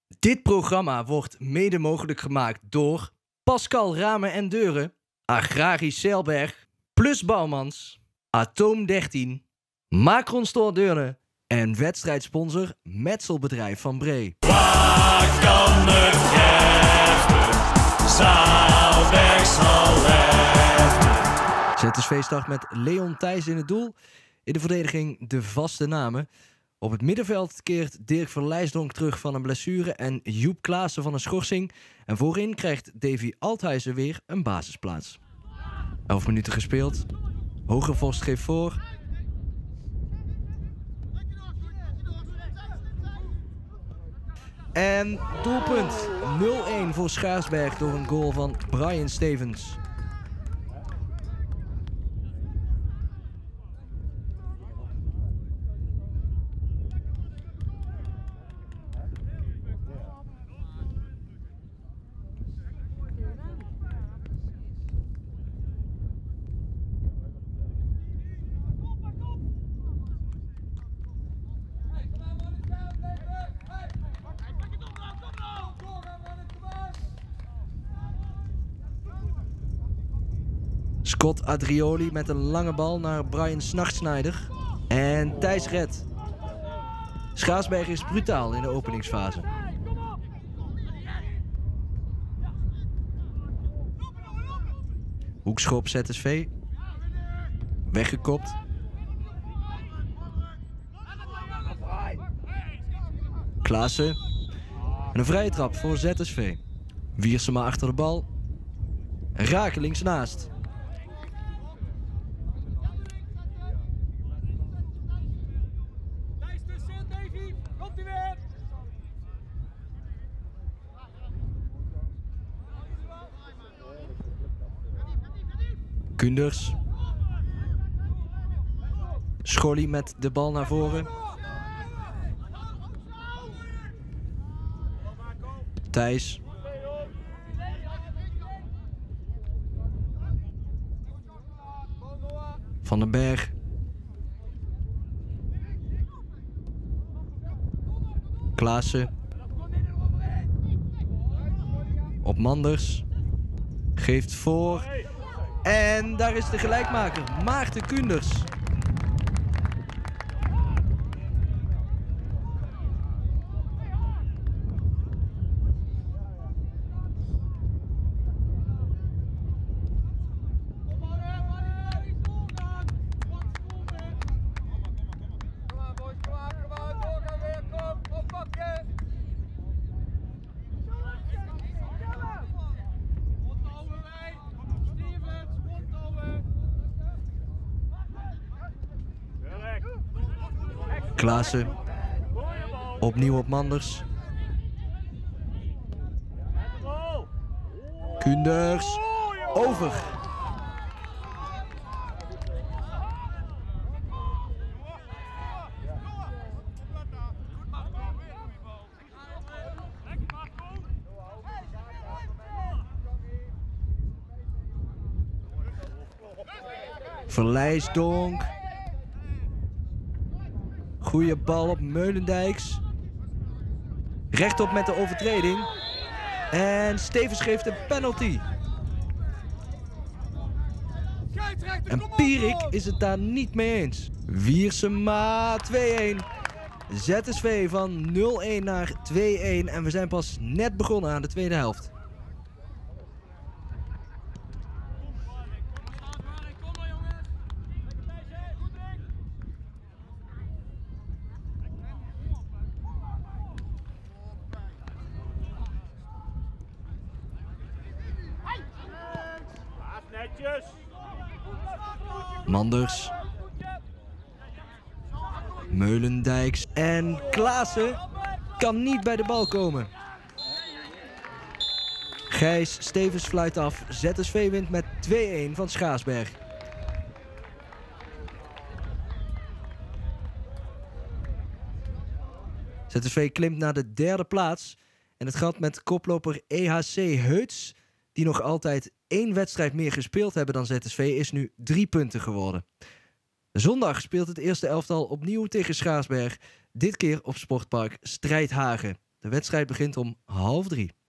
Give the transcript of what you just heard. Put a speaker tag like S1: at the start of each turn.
S1: Dit programma wordt mede mogelijk gemaakt door Pascal Ramen en Deuren, Agrarisch Zeilberg, Plus Bouwmans, Atoom 13, Macron Store Deurne en wedstrijdsponsor Metselbedrijf van Bree.
S2: Waar kan het geven? Zaalberg zal leven.
S1: ZSV start met Leon Thijs in het doel. In de verdediging de vaste namen. Op het middenveld keert Dirk Verlijsdonk terug van een blessure en Joep Klaassen van een schorsing. En voorin krijgt Davy Althuizen weer een basisplaats. 11 minuten gespeeld. Hogevorst geeft voor. En doelpunt 0-1 voor Schaarsberg door een goal van Brian Stevens. Scott Adrioli met een lange bal naar Brian Snachtsnijder. En Thijs redt. Schaarsberg is brutaal in de openingsfase. Hoekschop ZSV. Weggekopt. Klaassen. En een vrije trap voor ZSV. Wiersema achter de bal. Rakelings naast. Kunders. Scholli met de bal naar voren. Thijs. Van den Berg. Klaassen. Op Manders. Geeft voor. En daar is de gelijkmaker, Maarten Kunders. Klaassen. Opnieuw op Manders. Kunders. Over. Verlijsdonk. Goeie bal op Meulendijks. Rechtop met de overtreding. En Stevens geeft een penalty. En Pierik is het daar niet mee eens. Wiersema 2-1. ZSV van 0-1 naar 2-1. En we zijn pas net begonnen aan de tweede helft. Manders. Meulendijks. En Klaassen kan niet bij de bal komen. Gijs Stevens fluit af. ZSV wint met 2-1 van Schaarsberg. ZSV klimt naar de derde plaats. En het gaat met koploper EHC Heuts, die nog altijd 1 wedstrijd meer gespeeld hebben dan ZSV, is nu 3 punten geworden. Zondag speelt het eerste elftal opnieuw tegen Schaarsberg. Dit keer op Sportpark Strijdhagen. De wedstrijd begint om 14:30.